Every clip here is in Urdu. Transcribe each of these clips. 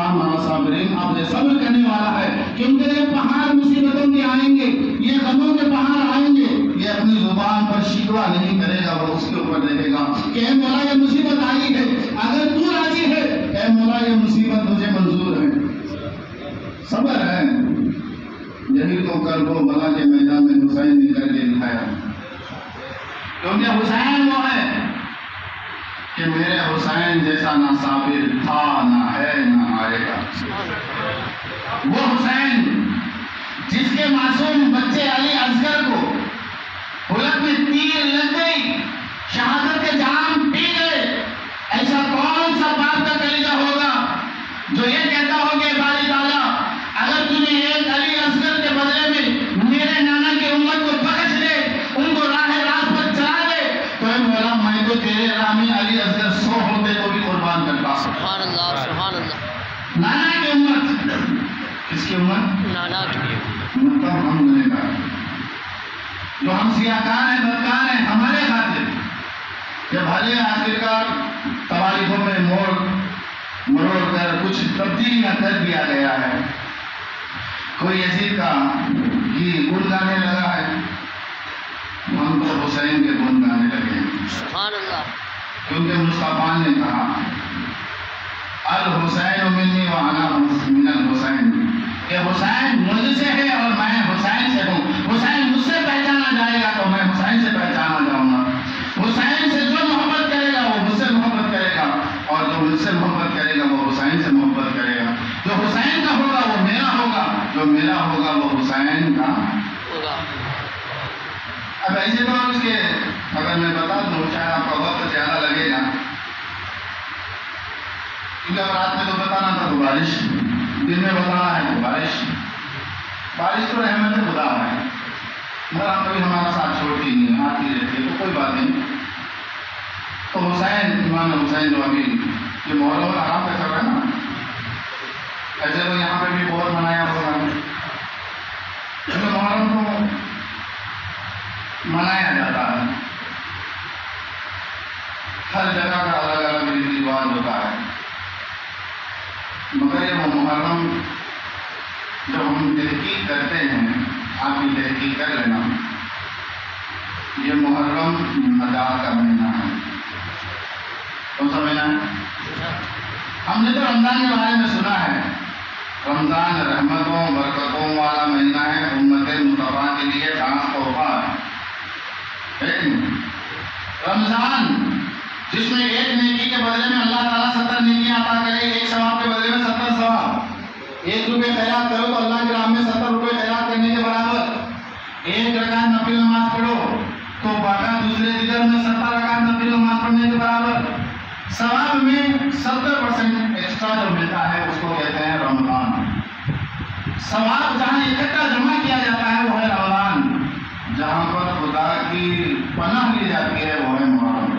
मअस साबिरीन, आप ये सब्र करने वाला है, क्योंकि ये पहाड़ मुसीबतों के आएंगे, ये गमों के पहाड़ आएंगे, ये अपनी जुबान पर शिकवा नहीं करेगा, वो उसके ऊपर रहेगा कि ऐ मौला ये मुसीबत आई है, अगर तू राजी है, ऐ मौला ये मुसीबत मुझे मंजूर है। सब्र है, यही तो करबो बला के मैदान में हुसैन ने करके दिखाया, क्योंकि हुसैन वो है कि मेरे हुसैन जैसा ना साबिर था, ना है, ना आएगा। वो हुसैन जिसके मासूम बच्चे अली असगर को हुलक में तीर लग गई, शहादत के जाम पी गए, ऐसा कौन सा बाप का कलीजा होगा जो ये कहता हो कि बारी ताला अगर तूने एक अली असगर के बदले में मेरे नाना की उम्मत को बख्श दे, उनको राह रात पर चला दे, तो मौला मैं तो तेरे राह में अली असगर 100 होते तो भी कुर्बान करता। सुभान अल्लाह, सुभान अल्लाह। नाना की उम्मत, किसकी उम्मत? नाना की। मतलब हम गुनहगार, जो हम सियाकार हैं, बदकार हैं, हमारे खातिर जब भले आखिरकार तवारीखों में मरोड़ कर कुछ तब्दीलियां कर दिया गया है, कोई यजीद का ये गुण गाने लगा है, हम तो हुसैन के गुण गाने लगे हैं। सुभान अल्लाह। क्योंकि मुस्तफा ने कहा अल हुसैन मिन्नी व अना मिनल हुसैन, कि हुसैन मुझसे है और मैं हुसैन से हूँ। हुसैन मुझसे पहचाना जाएगा तो मैं हुसैन से पहचाना जाऊंगा। हुसैन से जो मोहब्बत करेगा वो मुझसे मोहब्बत करेगा, और जो मुझसे मोहब्बत करेगा वो हुसैन से मोहब्बत करेगा। जो हुसैन का होगा वो मेरा होगा, जो मेरा होगा वो हुसैन का होगा। अब ऐसे तो उसके अगर मैं बता दूं शायद आपका वक्त ज्यादा लगेगा, क्योंकि अब रात में तो बताना था तो बारिश, दिन में बताना है तो बारिश तो रहमत खुदा है, मगर कभी हमारा साथ छोड़ती नहीं है, आती रहती है, तो कोई बात नहीं। तो हुसैन, इमाम हुसैन जो अभी ये मोहर्रम आराम पे चल रहा है ना, ऐसे तो यहाँ पे भी बहुत मनाया होगा, मोहर्रम को मनाया जाता है, हर जगह का अलग अलग रीति रिवाज होता है, मगर ये मुहर्रम जब हम तहकीक करते हैं, आप भी तहकीक कर लेना, ये मुहर्रम मदाद का महीना है। कौन सा महीना है? हमने तो रमजान के बारे में सुना है, रमजान रहमतों बरकतों वाला महीना है, उम्मत मुस्तफा के लिए खास तोहफा है। रमजान जिसमें एक नेकी के बदले में अल्लाह ताला 70 नेकियां अता करे, एक सवाब के बदले में 70 सवाब। 1 रुपये खैरात करो तो अल्लाह की राह में 70 रुपये खैरात करने के बराबर। 1 रकात नफिल नमाज पढ़ो तो बाका दूसरे जिगर में 70 रकात नफिल नमाज पढ़ने के बराबर। सवाब में 70% एक्स्ट्रा जो मिलता है उसको कहते हैं रमजान। सवाब जहाँ इकट्ठा जमा किया जाता है वो है रमजान, जहाँ पर खुदा की पनाह ली जाती है वो है मुहर्रम।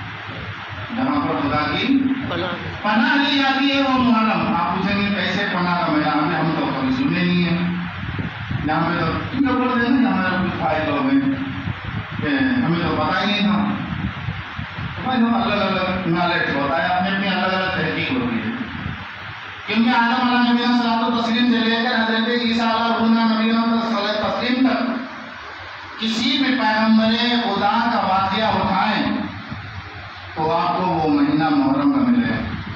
जहाँ पर खुदा की पनाह ली जाती है वो मुहर्रम। आप पूछेंगे कैसे पनाह का महीना, अभी हम तो कभी सुने नहीं है, यहाँ पे तो बोल रहे हैं हमारे कुछ भाई लोग हैं, हमें तो पता ही नहीं था। तो भाई हम अलग अलग नॉलेज होता है, अपने अपनी अलग अलग तहकीक होती है, क्योंकि आदम अलैहि नबी तस्लीम से लेकर हजरत ईसा अलैहि तस्लीम तक किसी भी पैगम्बर खुदा का वाक़या उठाएं तो आपको वो महीना मुहर्रम का मिलेगा।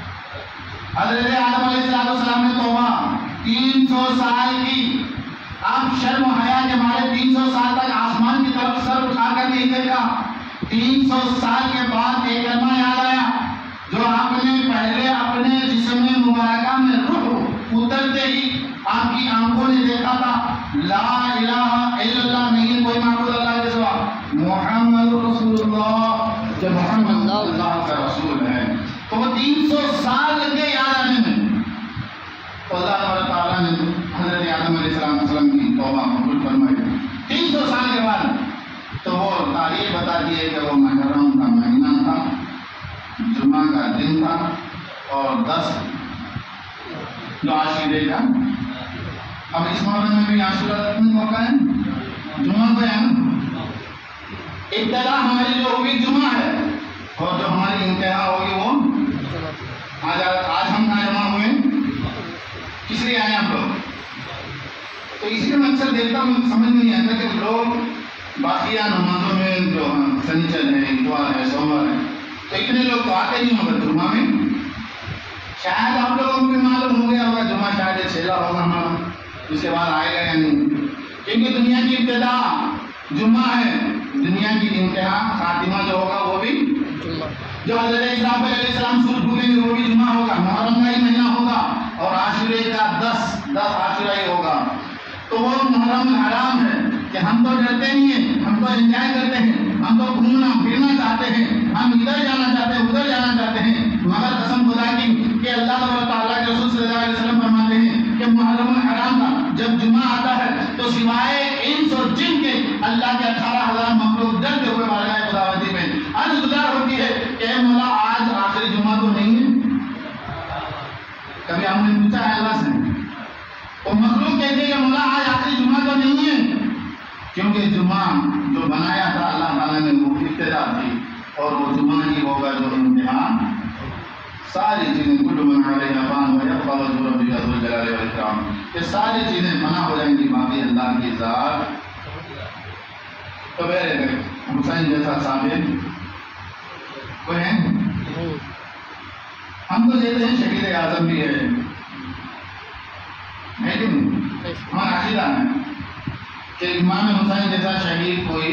हजरत आदम अलैहिस्सलाम ने तौबा 300 साल की, आप शर्म हया के मारे 300 साल तक आसमान की तरफ सर उठाकर नहीं देखा। 300 साल के बाद एक कलमा याद आया जो आपने पहले अपने जिस्म मुबारका में रूह उतरते ही आपकी आंखों ने देखा था, ला इलाहा इल्लल्लाह, नहीं कोई माबूद अल्लाह के सिवा, मुहम्मद रसूलुल्लाह, जो मुहम्मद अल्लाह का रसूल है। तो वो 300 साल लगे याद आने में। तो अल्लाह ताला ने हजरत आदम अलैहिस्सलाम की तौबा कबूल फरमाई 300 साल के बाद। तो वो तारीख बता दिए कि वो मुहर्रम का महीना था, जुमा का दिन था, और 10 जो आशीरे का। अब इस मुहर्रम में भी आशूरा का मौका है, जुमा को है ना। इब्तिदा हमारी जो होगी जुमा है, और जो हमारी इंतहा होगी वो आज हम कहाँ जमा हुए تو اس لیے میں اکثر دیکھتا ہوں سمجھ میں نہیں آتا کہ لوگ باقیہ نمازوں میں جو سنیچر ہے اتوار ہے سوموار ہے تو اتنے لوگ تو آتے نہیں ہوگا جمعہ میں. شاید آپ لوگوں کو بھی معلوم ہو گیا ہوگا جمعہ شاید چھیلا ہوگا ہمارا اس کے بعد آئے گا یا نہیں, کیونکہ دنیا کی ابتدا جمعہ ہے, دنیا کی انتہا خاتمہ جو ہوگا وہ بھی جو حضرت اسرافیل علیہ السلام سور پھونکیں گے وہ بھی جمعہ ہوگا, محرم کا ہی مہینہ ہوگا اور عاشورے کا 10 عاشورہ ہی ہوگا. تو وہ محرم الحرام ہے کہ ہم تو ڈرتے نہیں ہیں, ہم تو انجوائے کرتے ہیں, ہم تو گھومنا پھرنا چاہتے ہیں, ہم ادھر جانا چاہتے ہیں ادھر جانا چاہتے ہیں, مگر قسم خدا کی کہ اللہ تعالیٰ کے رسول صلی اللہ علیہ وسلم فرماتے ہیں کہ محرم الحرام کا جب جمعہ آتا ہے تو سوائے انس اور جن کے اللہ کے 18,000 مخلوق ڈرتے ہوئے بارگاہ خداوندی میں عرض گزار ہوتی ہے کہ اے مولا آج آخری جمعہ تو نہیں ہے. کبھی ہم نے پوچھا ہے اللہ سے, تو مخلوق کہتے ہیں کہ مولا آج آخری جمعہ تو نہیں ہے, کیونکہ جمعہ جو بنایا تھا اللہ تعالیٰ نے وہ ابتدا تھی اور وہ جمعہ ہی ہوگا جو امتحان. ساری چیزیں کل من علیہا فان ویبقی وجہ ربک ذو الجلال والاکرام, یہ ساری چیزیں فنا ہو جائیں گی, باقی اللہ کی ذات. تو میرے حسین جیسا صابر کوئی ہے؟ ہم تو کہتے ہیں شہید اعظم بھی ہے لیکن ہمارا عقیدہ ہے کہ امام حسین جیسا شہید کوئی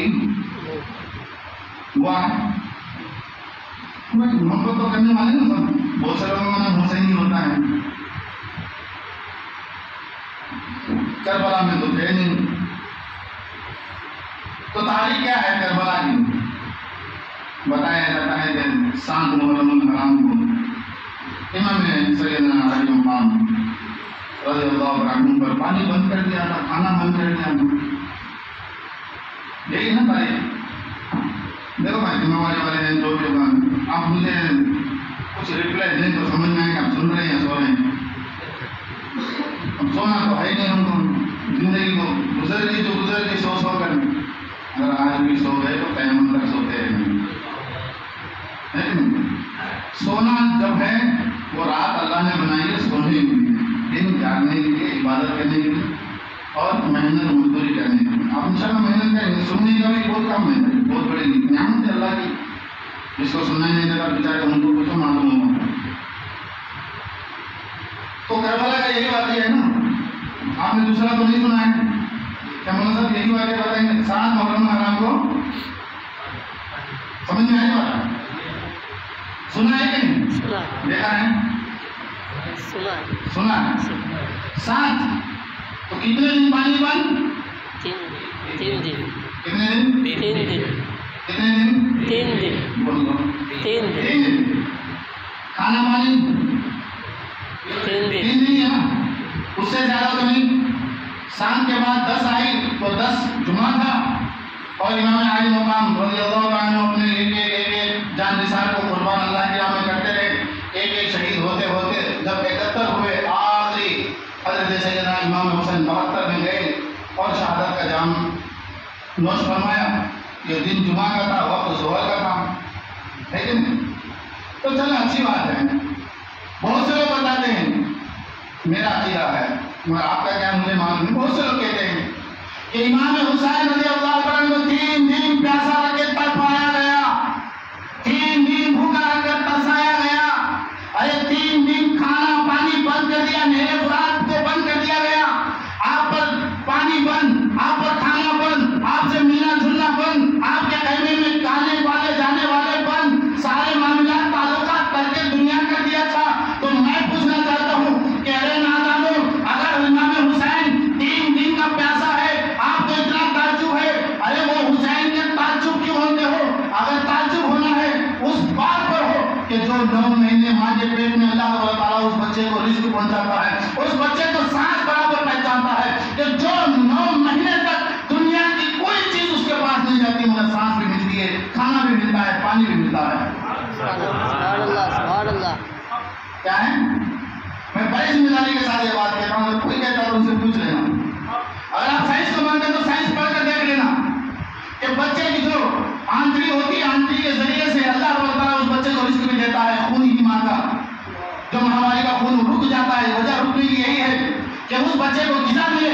ہوا ہے. محبت تو کرنے والے نا سب, بہت سے لوگوں کا نام حسین ہی ہوتا ہے. کربلا میں تو تھے نہیں, تو تاریخ کیا ہے کربلا کی؟ بتایا جاتا ہے کہ 7 محرم الحرام کو امام سیدنا علی مقام رضی اللہ عنہ پر پانی بند کر دیا تھا, کھانا بند کر دیا تھا. یہی نا تاریخ. دیکھو بھائی ذمہ والے ہیں جو بھی ہوگا, آپ مجھے کچھ ریپلائی دیں تو سمجھ میں آئے کہ آپ سن رہے ہیں سو رہے ہیں. اب سونا تو ہے ہی نہیں, ہم کو زندگی کو گزر گئی سو کر. اگر آج بھی سو گئے تو قیامت تک سوتے ہیں. لیکن سونا جب ہے وہ رات اللہ نے بنائی ہے سونے کے لیے, دن جاگنے کے لیے, عبادت کرنے کے لیے اور محنت مزدوری کرنے کے لیے. آپ انشاءاللہ محنت کریں گے, سننے کا بھی بہت کم ہے, بہت بڑی نعمت ہے اللہ کی. جس کو سننا نہیں دیتا بیچارے ان کو کچھ معلوم ہوگا. تو کربلا کا یہی بات ہے نا, آپ نے دوسرا تو نہیں سنا ہے کیا مولانا صاحب یہی باتیں بتائیں گے 7 محرم الحرام کو؟ سمجھ میں آئی بات؟ سنا ہے کہ نہیں؟ دیکھا ہے؟ سنا ہے 7. تو کتنے دن پانی بند؟ 3 دن. کتنے دن؟ 3 دن. کتنے دن؟ 3 دن. بولو 3 دن. کھانا پانی 3 دن. 3 دن ہے نا, اس سے زیادہ تو نہیں. 7 کے بعد 10 آئی تو 10 جمعہ تھا, اور امام علی مقام رضی اللہ عنہ اپنے ایک جان نثار کو قربان اللہ کی راہ میں کرتے رہے. ایک شہید ہوتے ہوتے جب 71 ہوئے, آخری حضرت سیدنا امام حسین 72 میں گئے اور شہادت کا جام نوش فرمایا. یہ دن جمعہ کا تھا, وقت ظہر کا تھا, لیکن تو چلو اچھی بات ہے. بہت سے لوگ بتاتے ہیں, میرا عقیدہ ہے مگر آپ کا کیا مجھے معلوم نہیں, بہت سے لوگ کہتے ہیں کہ امام حسین رضی اللہ عنہ کو 3 دن پیاسا رکھ کے تڑپایا گیا, 3 دن بھوکا رکھ کر ترسایا گیا. ارے 3 دن کھانا پانی بند کر دیا, نہر فرات کو بند کر دیا گیا. آپ پر پانی بند, آپ پر کھانا بند, آپ سے ملنا جلنا بند, آپ کے خیمے میں آنے والے جانے والے بند, سارے معاملات تعلقات کر کے دنیا کر دیا تھا. تو میں پوچھنا چاہتا ہوں کہ ارے نادانو, اگر امام حسین 3 دن کا پیاسا ہے, آپ کو اتنا تعجب ہے, ارے وہ حسین کے تعجب کیوں ہوتے ہو؟ اگر تعجب ہونا ہے اس بات پر ہو کہ جو 9 مہینے ماں کے پیٹ میں اللہ تعالیٰ اس بچے کو رزق پہنچاتا ہے, اس بچے کو سانس برابر پہچانتا ہے کہ جو 9 مہینے تک دنیا کی کوئی چیز اس کے پاس نہیں جاتی مگر سانس بھی ملتی ہے, کھانا بھی ملتا ہے, پانی بھی ملتا ہے. سبحان اللہ. کیا ہے؟ میں بڑی ذمہ داری کے ساتھ یہ بات کہتا ہوں, اگر کوئی کہتا ہے ان سے پوچھ لینا. اگر آپ سائنس کو مانتے ہیں تو سائنس پڑھ کر دیکھ لینا کہ بچے کی جو آنتڑی ہوتی ہے, آنتڑی کے ذریعے سے اللہ تعالیٰ اس بچے کو رزق بھی دیتا ہے. خون کی ماں کا جو مہاماری کا خون رک جاتا ہے, وجہ رکنے کی یہی ہے کہ اس بچے کو غذا ملے,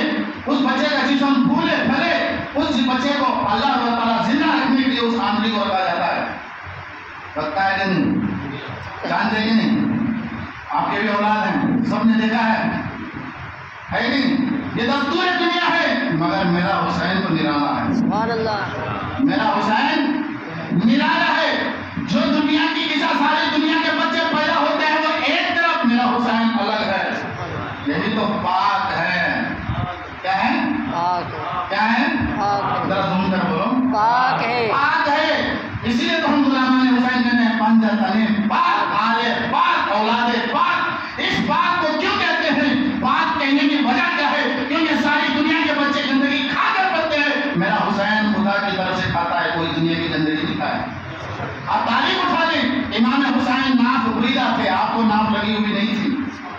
उस बच्चे का जिस्म फूले फले, उस बच्चे को अल्लाह ताला जिंदा रखने के लिए उस आंतरी को रखा जाता है। रखता है कि नहीं? जानते कि नहीं? आपके भी औलाद हैं, सबने देखा है कि नहीं? ये दस्तूर दुनिया है, मगर मेरा हुसैन तो निराला है। सुभान अल्लाह। मेरा हुसैन निराला है। जो दुनिया की किसा सारी दुनिया के बच्चे पैदा होते हैं वो एक तरफ, मेरा हुसैन अलग है। यही तो पाक है। क्या है? पाक। क्या है? पाक। जरा सुन कर बोलो। पाक है। पाक है। इसीलिए तो हम गुलामान हुसैन कहते हैं पंजतने पाक, आले पाक, औलादे पाक। इस पाक को क्यों कहते हैं? पाक कहने की वजह क्या है? क्योंकि सारी दुनिया के बच्चे गंदगी खा कर पड़ते हैं, मेरा हुसैन खुदा की तरफ से खाता है, कोई दुनिया की गंदगी नहीं खाए। आप तारीफ उठा लें, इमाम हुसैन नाफ बुरीदा थे, आपको नाफ लगी हुई नहीं थी।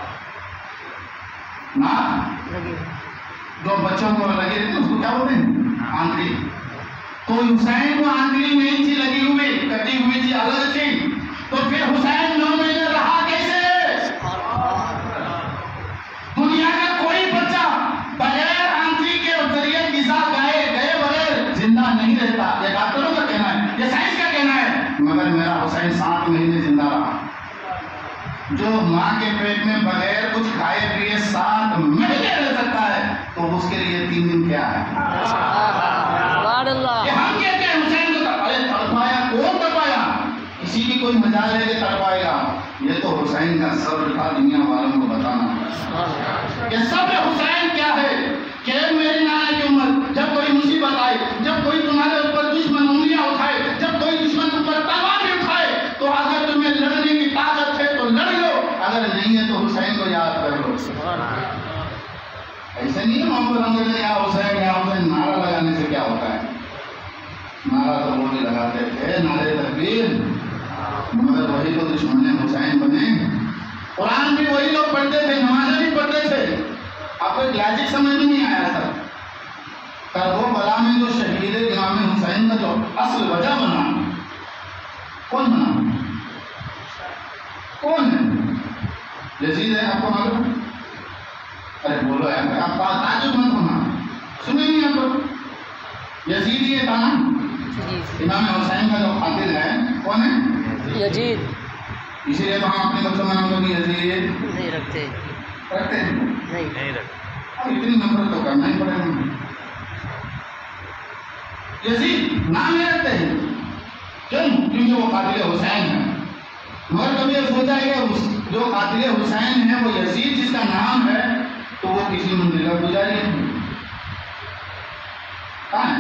नाफ लगी। जो बच्चों को लगी रहती है उसको क्या बोलते हैं? आंतरी। तो हुसैन को आंतरी नहीं थी लगी हुई, कटी हुई थी, अलग थी। तो फिर हुसैन 9 महीने रहा कैसे? दुनिया का कोई बच्चा बगैर आंतरी के जरिए किसा गए बगैर जिंदा नहीं रहता। ये डॉक्टरों का कहना है, ये साइंस का कहना है, मगर मेरा हुसैन 7 महीने जिंदा रहा। जो माँ के पेट में बगैर कुछ खाए पिए 7 महीने रह सकता है, तो उसके लिए 3 दिन क्या है? सुभान अल्लाह। ये हम कहते हैं हुसैन को अरे तड़पाया, कौन तड़पाया? किसी की कोई मजाल है कि तड़पाएगा? ये तो हुसैन का सब्र था, दुनिया वालों को बताना। ये सब्र हुसैन क्या है? कि मेरे नाना की उम्र, जब कोई मुसीबत आए, जब कोई तुम्हारे ऊपर दुश्मन उंगलियां उठाए, जब कोई दुश्मन ऊपर तलवार भी उठाए, तो अगर तुम्हें लड़ने की ताकत है तो लड़ लो, अगर नहीं है तो हुसैन को याद कर लो। ऐसे नहीं है मोहम्मद हमद या हुसैन नारा लगाने से क्या होता है? नारा तो वो भी लगाते थे, नारे तकबीर, मगर वही तो दुश्मन हुसैन बने। कुरान भी वही लोग पढ़ते थे, नमाज़ें भी पढ़ते थे। आपको लॉजिक समझ में नहीं आया सर? करबो बला में जो शहीद इमाम हुसैन का जो असल वजह बना, कौन बना? कौन है? यजीद है, आपको मालूम? अरे बोलो यार, आप ताजुब मत होना, सुने नहीं आप लोग? यजीद ये था ना, इमाम हुसैन का जो कातिल है, कौन है? यजीद। इसीलिए तो हम अपने बच्चों में नाम लोग यजीद नहीं रखते। रखते हैं? नहीं रखते। अब इतनी नफरत तो करना ही पड़ेगा। यजीद नाम नहीं रखते हैं, क्यों? क्योंकि वो कातिल हुसैन है। मगर कभी ये सोचा है कि जो कातिल हुसैन है वो यजीद जिसका नाम है, तो वो किसी मंदिर का पुजारी है? कहाँ है?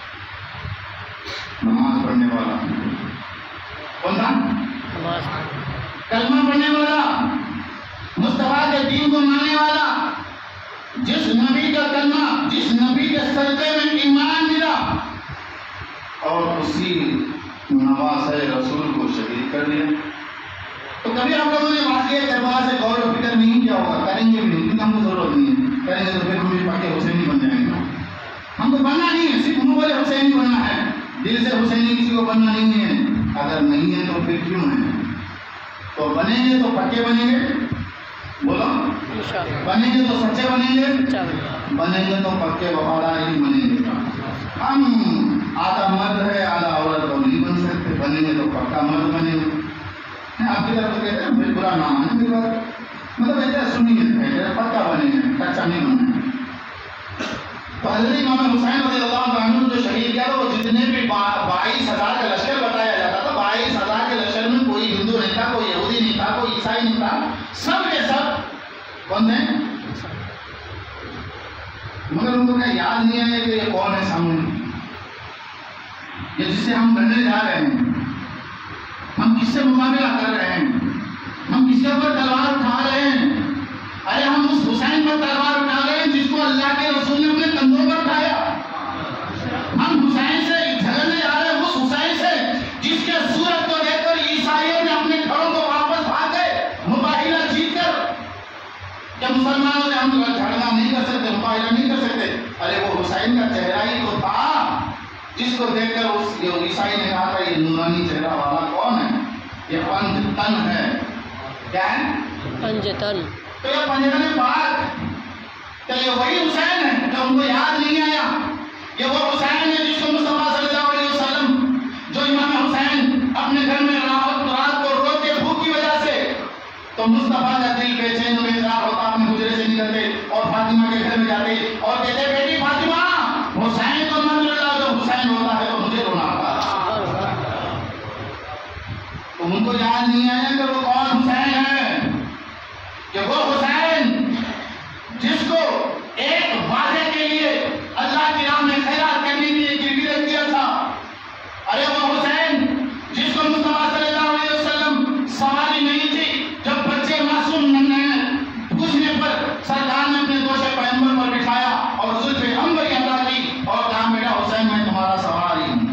नमाज पढ़ने वाला कौन था? कलमा पढ़ने वाला, मुस्तफा के दीन को मानने वाला, जिस नबी का कलमा, जिस नबी के सदक़े में ईमान मिला और उसी नवासे रसूल को शहीद कर दिया। तो कभी आप लोगों ने वाक़िया करबला से गौर और फिक्र नहीं किया होगा? करेंगे भी नहीं, क्योंकि हमको जरूरत नहीं है। करेंगे तो फिर हम भी पक्के हुसैनी बन जाएंगे। हमको बनना नहीं है, सिर्फ मुंह वाले हुसैनी बनना है, दिल से हुसैनी किसी को बनना नहीं है। अगर नहीं है तो फिर क्यों है? तो बनेंगे तो पक्के बनेंगे, बोलो बनेंगे तो सच्चे बनेंगे, बनेंगे तो पक्के वफादार ही बनेंगे। हम आधा मर्द है आधा औरत तो नहीं बन सकते, बनेंगे तो पक्का मर्द बनेंगे। आपकी तरफ तो कहते हैं बुरा नाम है मेरी बात, मतलब ऐसा सुनिए, पक्का बनेंगे, कच्चा नहीं बनेंगे। तो हज़रत इमाम हुसैन रज़ियल्लाहु अन्हु जो शहीद किया, वो जितने भी 22,000 का लश्कर बताया जाता था, 22,000 के लश्कर में कोई हिंदू नहीं था, कोई यहूदी नहीं था, कोई ईसाई नहीं था, सब के सब कौन थे? मगर उनको क्या याद नहीं आया कि ये कौन है सामने, ये जिससे हम लड़ने जा रहे हैं, हम किससे मुकाबला कर रहे हैं, हम किसके ऊपर तलवार उठा रहे हैं? अरे हम उस हुसैन पर तलवार उठा रहे हैं जिसको अल्लाह के रसूल ने अपने कंधों पर उठाया। हम हुसैन से झगड़ने जा रहे हैं, उस हुसैन से जिसके सूरत को देखकर ईसाइयों ने अपने घरों को वापस भाग गए मुबाहिला जीत कर। क्या मुसलमानों से हम झगड़ा नहीं कर सकते, मुबाहिला नहीं कर सकते? अरे वो हुसैन का चेहरा ही तो था जिसको देखकर उस ईसाई ने कहा था ये नूरानी चेहरा वाला कौन है? ये पंजतन है। क्या है? पंजतन। तो ये पंजतन पाक, کہ یہ وہی حسین ہے کہ ان کو یاد نہیں آیا؟ یہ وہ حسین ہے جس کو مصطفیٰ صلی اللہ علیہ وسلم، جو امام حسین اپنے گھر میں رات کو روتے بھوک کی وجہ سے، تو مصطفیٰ کا دل بے چین و بیزار ہوتا، اپنے حجرے سے نکلتے اور فاطمہ کے گھر میں جاتے اور کہتے بیٹی فاطمہ حسین کو مت رلا، جب حسین ہوتا ہے تو مجھے رونا آتا ہے۔ تو ان کو یاد نہیں آیا کہ وہ کون حسین ہے، کہ وہ حسین جس کو ایک وعدے کے لیے اللہ کی راہ میں خیرات کرنے کے لیے گروی رکھ دیا تھا۔ ارے وہ حسین جس کو مصطفیٰ صلی اللہ علیہ وسلم سواری نہیں تھی، جب بچے معصوم پوچھنے پر سرکار نے اپنے دوش پیغمبر پر بٹھایا اور زلف عنبر ادا کی اور کہا بیٹا حسین میں تمہارا سواری ہوں۔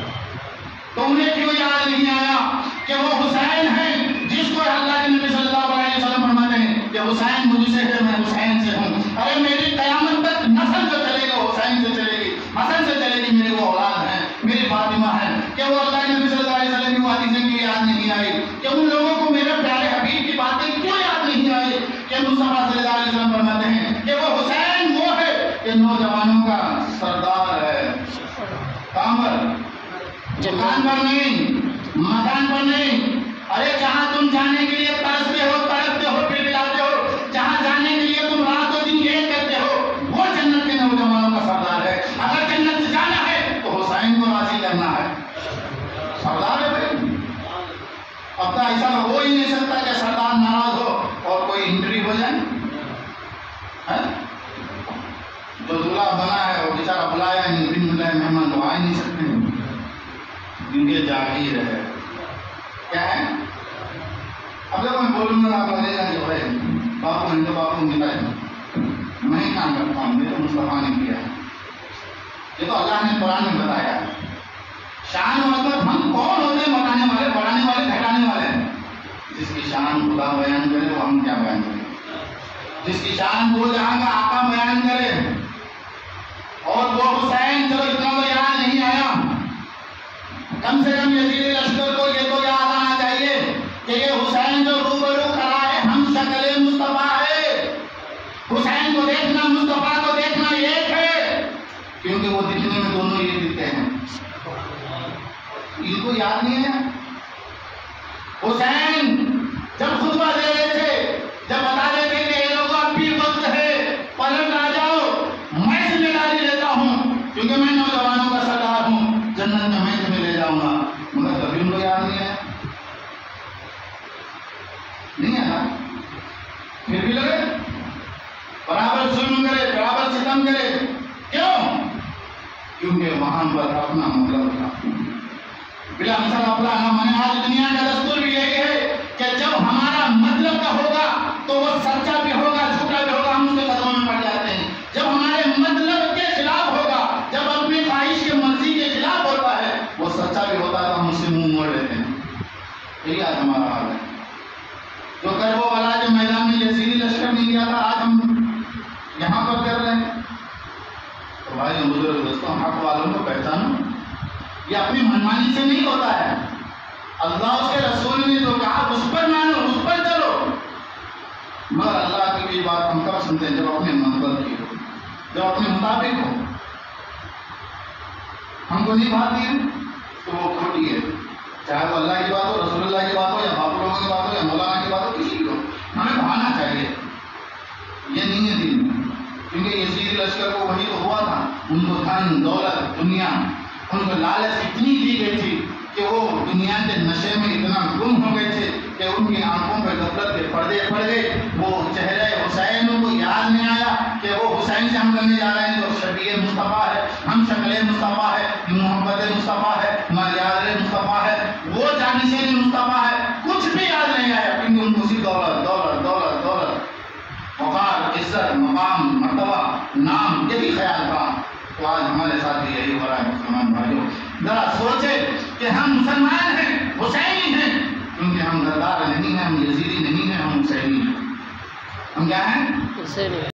تو انہیں کیوں یاد نہیں آیا کہ وہ حسین ہے جس کو اللہ کے نبی صلی اللہ علیہ وسلم فرماتے ہیں کہ حسین مجھ سے ہے، میں حسین سے ہوں۔ ارے میری قیامت تک نسل جو چلے گا حسین سے چلے گی، حسن سے چلے گی، میری وہ اولاد ہے، میری فاطمہ ہے۔ کہ وہ اللہ کے نبی صلی اللہ علیہ وسلم کی وہ حدیثیں کیوں یاد نہیں آئی؟ کہ ان لوگوں کو میرے پیارے حبیب کی باتیں کیوں یاد نہیں آئی؟ کہ مصطفیٰ صلی اللہ علیہ وسلم فرماتے ہیں کہ وہ حسین وہ ہے کہ نوجوانوں کا سردار ہے۔ کہاں پر؟ دکان پر نہیں، مکان پر نہیں، ارے جہاں تم جانے کے لیے ترستے ہو، تڑپتے ہو، پلپلاتے ہو، جہاں جانے کے لیے تم رات و دن یہ کرتے ہو، وہ جنت کے نوجوانوں کا سردار ہے۔ اگر جنت جانا ہے تو حسین کو راضی کرنا ہے، سردار ہے بھائی۔ اب تو ایسا ہو ہی نہیں سکتا کہ سردار ناراض ہو اور کوئی انٹری ہو جائے۔ جو دلہا بنا ہے وہ بیچارہ بلایا نہیں، بن بلائے مہمان تو آ ہی نہیں سکتے، کیونکہ جاگیر ہے۔ کیا ہے؟ اب جب میں بولوں گا آپ لگے گا کہ بھائی باپو نے تو باپو ملا ہے، میں ہی کام کرتا ہوں، میرے مصطفیٰ نے کیا ہے، یہ تو اللہ نے قرآن میں بتایا ہے۔ شان و عظمت ہم کون ہوتے ہیں بتانے والے، بڑھانے والے، گھٹانے والے ہیں؟ جس کی شان خدا بیان کرے وہ ہم کیا بیان کریں؟ جس کی شان وہ جہاں کا آقا بیان کرے۔ اور وہ حسین چلو اتنا تو یاد نہیں آیا، کم سے کم یزید لشکر کو یہ تو یاد آنا چاہیے کہ یہ حسین جو روبرو کھڑا ہے ہم شکل مصطفیٰ ہے۔ حسین کو دیکھنا مصطفیٰ کو دیکھنا ایک ہے، کیونکہ وہ دکھنے میں دونوں یہ دکھتے ہیں۔ ان کو یاد نہیں ہے؟ حسین جب خطبہ دے رہے تھے، جب بتا رہے تھے کہ یہ لوگ اب بھی وقت ہے، پلٹ آ جاؤ، میں ذمہ داری لیتا ہوں کیونکہ میں نوجوانوں کا سردار ہوں، جنت میں میں تمہیں لے جاؤں گا۔ مگر کبھی ان کو یاد نہیں ہے، نہیں ہے نا؟ پھر بھی لگے برابر ظلم کرے، برابر ستم کرے۔ کیوں؟ کیونکہ وہاں پر اپنا مطلب تھا، بلا مثال اپنا نہ مانے۔ آج دنیا کا دستور بھی یہی ہے کہ جب ہمارا مطلب کا ہوگا تو وہ سچا بھی ہوگا، جھوٹا بھی ہوگا، ہم اس کے قدموں میں پڑ جاتے ہیں۔ جب ہمارے مطلب کے خلاف ہوگا، جب اپنی خواہش کے مرضی کے خلاف ہوتا ہے، وہ سچا بھی ہوتا ہے تو ہم اس سے منہ موڑ لیتے ہیں۔ یہی آج ہمارا حال ہے۔ جو کربو والا جو میدان میں یزیدی لشکر نہیں گیا تھا، آج ہم یہاں پر کر رہے ہیں۔ تو بھائی بزرگ دوستوں، حق والوں کو پہچانو، یہ اپنی منمانی سے نہیں ہوتا ہے۔ اللہ اس کے رسول نے جو کہا اس پر مانو، اس پر چلو۔ مگر اللہ کی بھی بات ہم کب سنتے ہیں؟ جب اپنے مطلب کی ہو، جب اپنے مطابق ہو، ہم کو نہیں بھاتی ہے تو وہ کھوٹی ہے۔ چاہے وہ اللہ کی بات ہو، رسول اللہ کی بات ہو، یا باپ لوگوں کی بات ہو، یا مولانا کی بات ہو، کسی کی ہو، ہمیں بھانا چاہیے۔ یہ نہیں ہے دین، کیونکہ یزید لشکر کو وہی تو ہوا تھا، ان کو دھن دولت دنیا، ان کو لالچ اتنی دی گئی تھی کہ وہ دنیا کے نشے میں اتنا گم ہو گئے تھے کہ ان کی آنکھوں پہ غفلت کے پردے پڑ گئے۔ وہ چہرے حسین ان کو یاد نہیں آیا کہ وہ حسین سے ہم کرنے جا رہے ہیں، جو شفیع مصطفیٰ ہے، ہم شکل مصطفیٰ ہے، محبت مصطفیٰ ہے، مریاد مصطفیٰ ہے، وہ جانشین مصطفیٰ ہے۔ کچھ بھی یاد نہیں آیا، کیونکہ ان کو صرف دولت دولت دولت دولت، وقار، عزت، مقام، مرتبہ، نام، یہی خیال تھا۔ تو آج ہمارے ساتھ بھی یہی ہو رہا ہے۔ مسلمان بھائیوں، ذرا سوچے کہ ہم مسلمان ہیں، حسینی ہیں، کیونکہ ہم غدار نہیں ہیں، ہم یزیدی نہیں ہیں، ہم حسینی ہیں۔ ہم کیا ہیں؟ حسینی۔